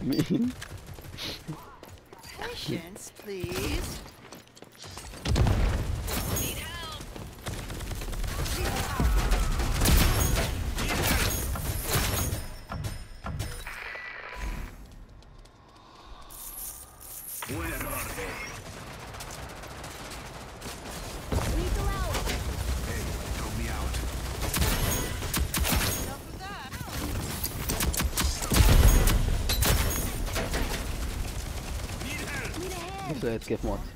mean? Patience, please. Need help. Where are they? Lethal out. Hey, help me out. Enough of that. Need help. Need a hand. بس كيف موت